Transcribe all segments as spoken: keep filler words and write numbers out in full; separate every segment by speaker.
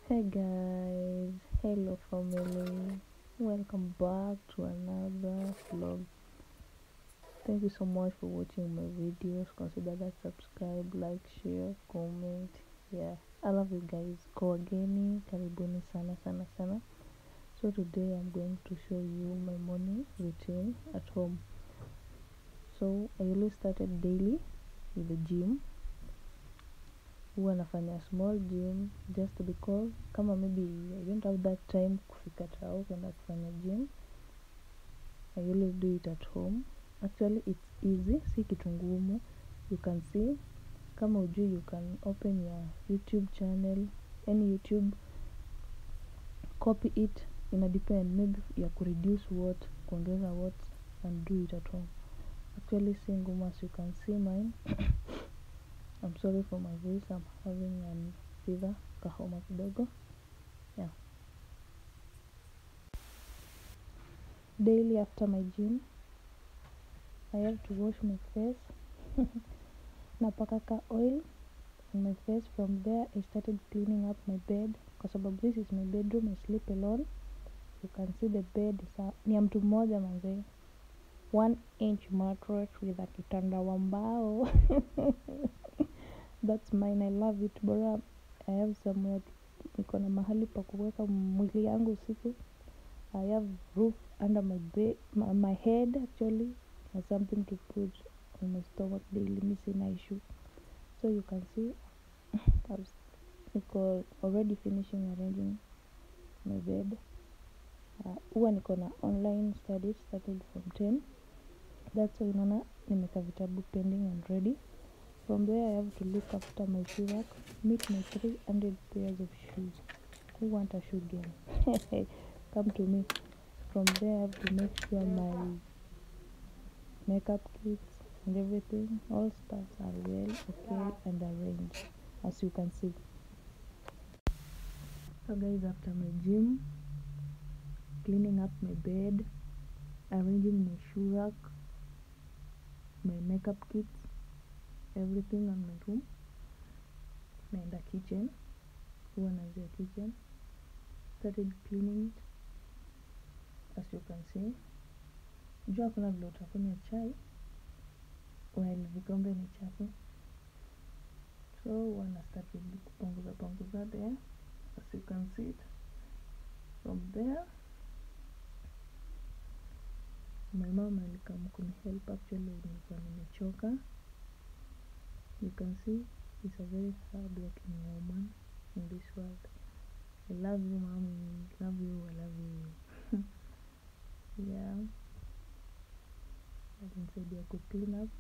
Speaker 1: Hey guys, hello family, welcome back to another vlog. Thank you so much for watching my videos. Consider that subscribe, like, share, comment. Yeah, I love you guys. Kwa wageni, karibuni sana sana sana. So today I'm going to show you my morning routine at home. So I always started daily with the gym. Huwa nafanya small gym just because kama maybe I don't have that time kufika tao kwenda kufanya gym, I always do it at home. Actually it's easy, si kitu ngumu. You can see, kama ujui, you can open your YouTube channel, any YouTube, copy it, ina depend maybe ya kureduce what, kuongeza what, and do it at home. Actually si ngumu, as you can see mine. I'm sorry for my voice, I'm having an fever, kahoma kidogo. Yeah. Daily after my gym, I have to wash my face. Napakaka oil on my face. From there I started cleaning up my bed, kwa sababu this is my bedroom, I sleep alone. You can see the bed is a, ni ya mtu mmoja manze. One inch mattress with a kitanda wa mbao. That's mine, I love it. Bora I have somewhere, niko na mahali pa kuweka mwili yangu usiku. I have roof under my bed, my, my head actually, and something to put on my stomach daily. Missing issue. So you can see, I was already finishing arranging my bed. Huwa uh, niko na online studies, started from ten. That's why unaona nimeka vitabu pending and ready. From there I have to look after my shoe rack, meet my three hundred pairs of shoes. Who want a shoe game? Come to me. From there I have to make sure my makeup kits and everything, all stuffs are well, okay, and arranged, as you can see. So guys, after my gym, cleaning up my bed, arranging my shoe rack, my makeup kits, everything on my room, naenda kitchen, huwa naanzia kitchen, started cleaning it, as you can see. Jua kuna vile utakunywa chai while vikombe ni chafu, so huwa na start with kupunguza punguza there, as you can see it. From there my mom alikam kuni help, actually nilikuwa nimechoka. You can see she's a very hard working woman in this world. I love you mommy, love you, I love you. Yeah, alinisaidia ku clean up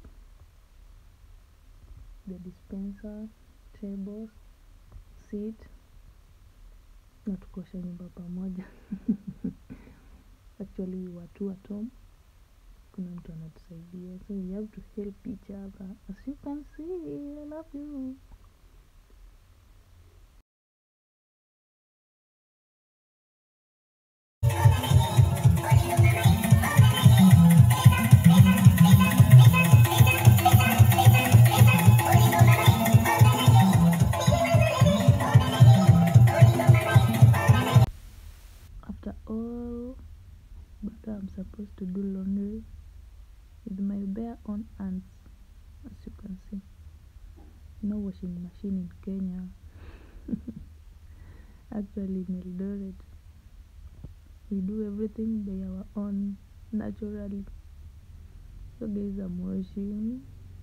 Speaker 1: the dispenser, tables, seat, na tukosha nyumba pamoja. Actually we were two at home, kuna mtu anatusaidia, so we have to help each other. As you can see, I love you. After all, but I'm supposed to do laundry with my bare own hands, as you can see. No washing machine in Kenya. Actually in Eldoret, we do everything by our own, naturally. So guys, I'm washing.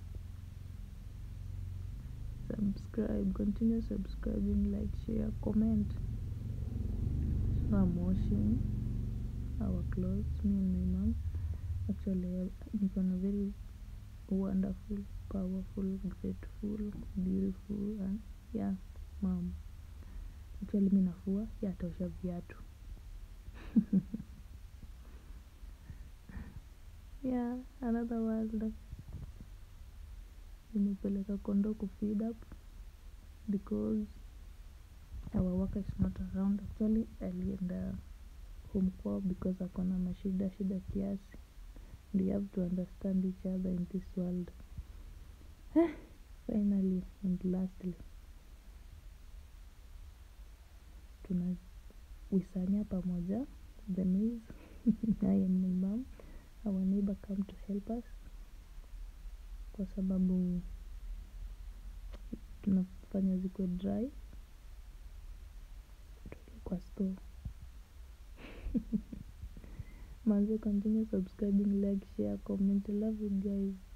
Speaker 1: Subscribe, continue subscribing, like, share, comment. So I'm washing our clothes, me and my mom. Actually niko na very wonderful, powerful, grateful, beautiful, and yeah, mom. Actually mimi nafua, yeye ataosha viatu. Yeah, another world. Nimepeleka kondoo ku feed up because our worker is not around. Actually alienda home kwao because akona mashida shida kiasi. We have to understand each other in this world. Finally and lastly, tunawisanya pamoja, the maize. I and my mom, our neighbor come to help us kwa sababu tunafanya zikuwe dry tuweke kwa store. Manze, continue subscribing, like, share, comment. I love you guys.